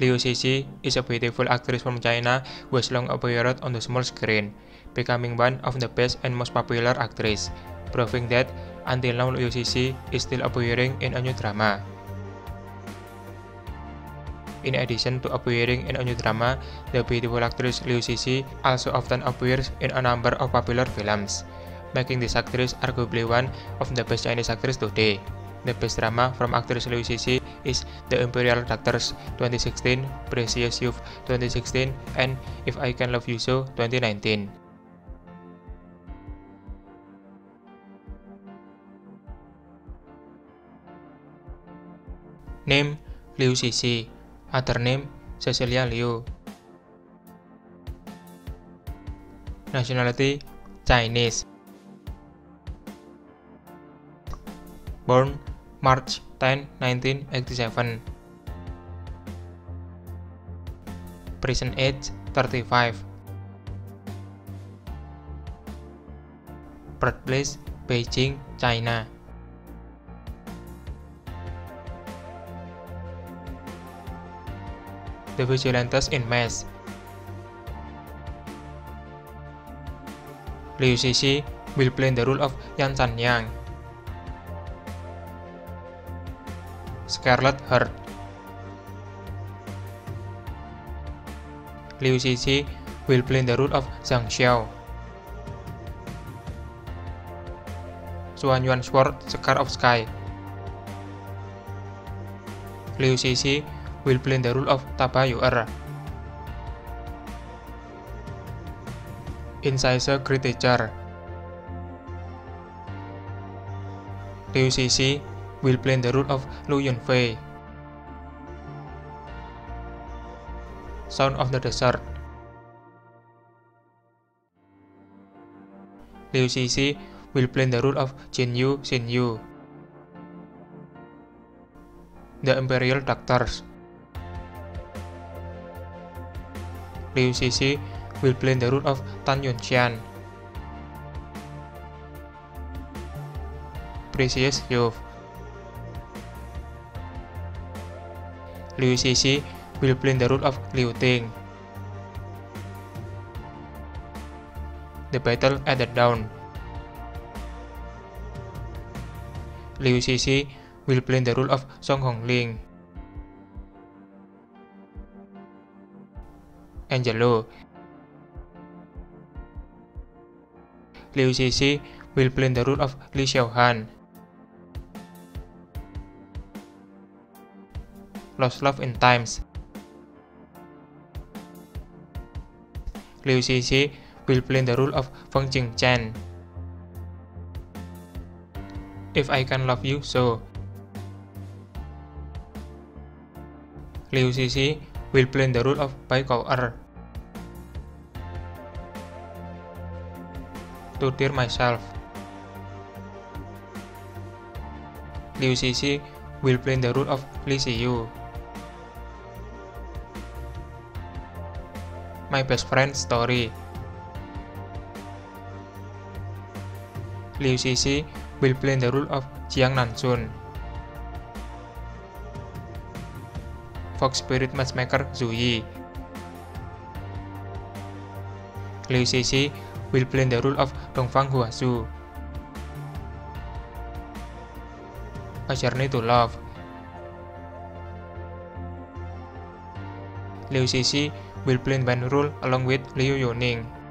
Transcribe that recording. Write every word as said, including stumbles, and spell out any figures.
Liu Cixi is a beautiful actress from China who has long appeared on the small screen, becoming one of the best and most popular actresses, proving that until now Liu Cixi is still appearing in a new drama. In addition to appearing in a new drama, the beautiful actress Liu Cixi also often appears in a number of popular films, making this actress arguably one of the best Chinese actresses today. The best drama from actress Liu Cixi is The Imperial Doctors twenty sixteen, Precious Youth twenty sixteen, and If I Can Love You So twenty nineteen. Name: Liu Cixi. Other name: Cecilia Liu. Nationality: Chinese. Born March tenth, nineteen eighty-seven. Present age thirty-five. Birthplace: Beijing, China. The Vigilantes in Mass. Liu Cixi will play the role of Yan Chanyang. Scarlet Heart. Liu Cixi will play the role of Zhang Xiao. Xuan Yuan Sword, Scar of Sky. Liu Cixi will play the role of Taba Yu'er. Incisive Great Teacher. Liu Cixi will play the role of Lu Yunfei. Sound of the Desert. Liu Cixi will play the role of Jinyu Xinyu. The Imperial Doctors. Liu Cixi will play the role of Tan Yunxian. Precious Youth. Liu Cixi will play the role of Liu Ting. The Battle at the Dawn. Liu Cixi will play the role of Song Hongling. Angelo. Liu Cixi will play the role of Li Xiaohan. Lost Love in Times. Liu Cixi will play the role of Feng Jingchen. If I Can Love You So. Liu Cixi will play the role of Bai Kou-er. To Dear Myself. Liu Cixi will play the role of Li Xiyu. My Best Friend Story. Liu Cixi will play the role of Jiang Nanxun. Fox Spirit Matchmaker Zuyi. Liu Cixi will play the role of Dongfang Huazu. A Journey to Love. Liu Cixi will play one role along with Liu Yuning.